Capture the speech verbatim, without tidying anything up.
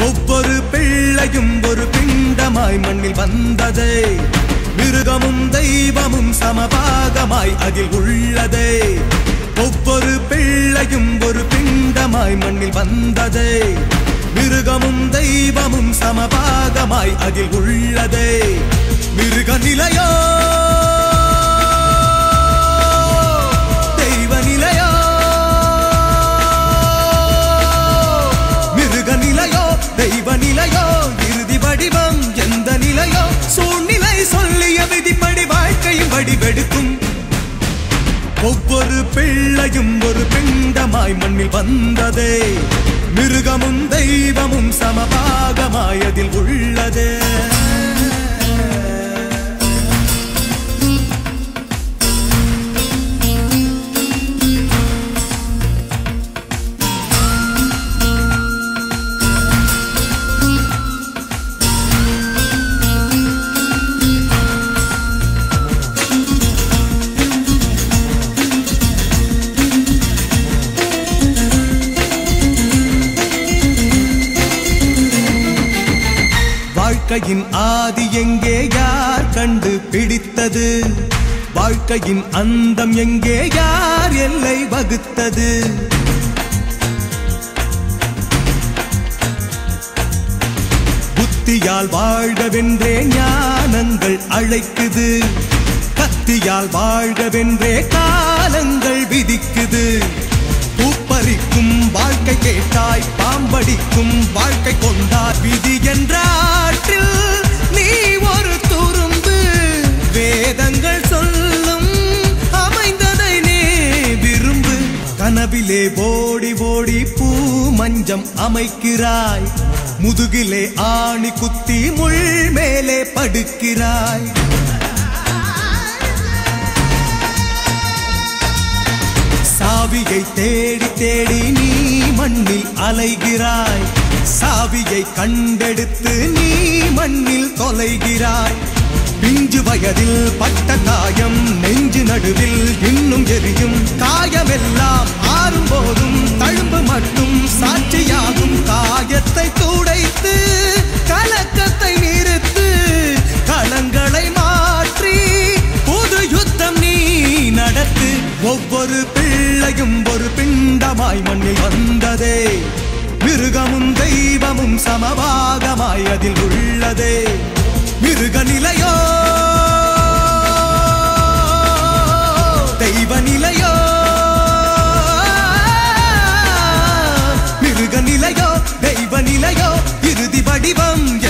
ஒவ்வொரு பிள்ளையும் ஒரு பிண்டமாய் மண்ணில் வந்ததே மிருகமும் தெய்வமும் சமபாகமாய் அதில் உள்ளதே ஒவ்வொரு பிள்ளையும் ஒரு பிண்டமாய் மண்ணில் வந்ததே மிருகமும் தெய்வமும் சமபாகமாய் அதில் உள்ளதே மிருக நிலையோ தெய்வ நிலையோ மிருக நிலையோ தெய்வ நிலையோ இறுதி வடிவம் எந்த நிலையோ சூழ்நிலை சொல்லிய விதிப்படி வாழ்க்கையும் வடிவெடுக்கும் ஒவ்வொரு பிள்ளையும் ஒரு பிண்டமாய் மண்ணில் வந்ததே மிருகமும் தெய்வமும் சமபாகமாய் அதில் உள்ளதே வாழ்க்கையின் ஆதி எங்கே யார் கண்டு பிடித்தது வாழ்க்கையின் அந்தம் எங்கே யார் எல்லை வகுத்தது புத்தியால் வாழ்கவென்றே ஞானங்கள் அழைக்குது கத்தியால் வாழ்கவென்றே காலங்கள் விதிக்குது பூப்பறிக்கும் வாழ்க்கை கேட்டாய் பாம்படிக்கும் வாழ்க்கை கொண்டார் விதி என்ற ஆற்றில் நீ ஒரு துரும்பு வேதங்கள் சொல்லும் அமைந்ததை நீ விரும்பு கனவிலே ஓடி ஓடி பூ மஞ்சம் அமைக்கிறாய் முதுகிலே ஆணி குத்தி முள் மேலே படுக்கிறாய் சாவியை தேடி தேடி நீ மண்ணில் அலைகிறாய் சாவியை கண்டெடுத்து நீ மண்ணில் தொலைகிறாய் பிஞ்சு வயதில் பட்ட காயம் நெஞ்சு நடுவில் இன்னும் எரியும் காயமெல்லாம் ஆறும் போதும் தழும்பு மட்டும் சாட்சியாகும் காயத்தை துடைத்து கலக்கத்தை நிறுத்து களங்களை மாற்றி புது யுத்தம் நீ நடத்து ஒவ்வொரு பிள்ளையும் ஒரு பிண்டமாய் மண்ணில் வந்ததே மிருகமும் தெய்வமும் சமபாகமாய் அதில் உள்ளதே மிருக நிலையோ தெய்வ நிலையோ மிருக நிலையோ தெய்வ நிலையோ இறுதி வடிவம்